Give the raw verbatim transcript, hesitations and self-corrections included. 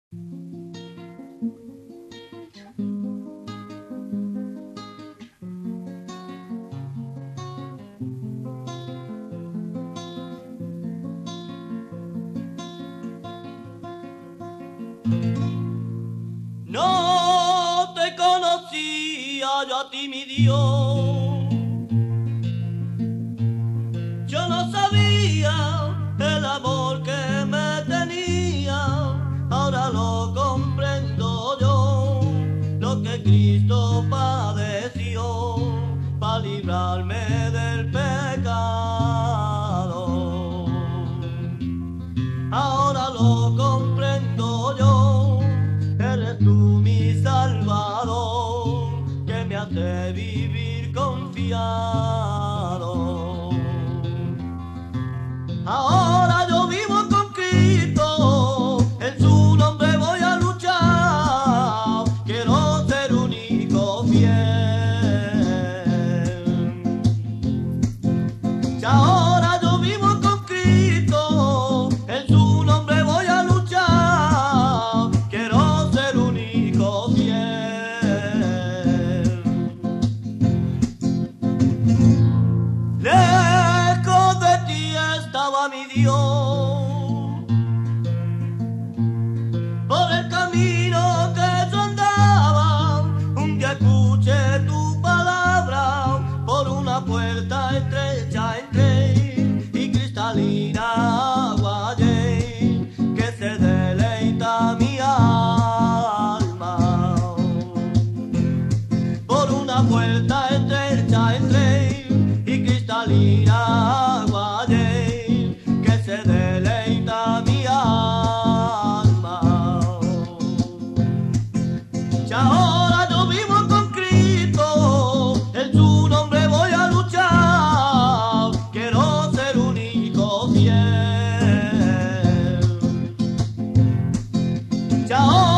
No te conocía yo a ti, mi Dios. Yo no sabía el amor que me tenía. Ahora lo comprendo yo, lo que Cristo padeció para librarme del pecado. Ahora lo comprendo yo. Eres tú mi Salvador, que me hace vivir confiado. Ahora yo vivo con Cristo, en su nombre voy a luchar. Quiero ser único fiel. Y ahora yo vivo con Cristo, en su nombre voy a luchar. Quiero ser único fiel. Lejos de ti estaba mi Dios, por el camino que yo andaba. Un día escuché tu palabra, por una puerta estrecha entré y cristalina agua hallé, que se deleita mi alma. Por una puerta estrecha entré y cristalina agua hallé, que se deleita mi alma. Y ahora yo vivo con Cristo, en su nombre voy a luchar. Quiero ser único fiel. Y ahora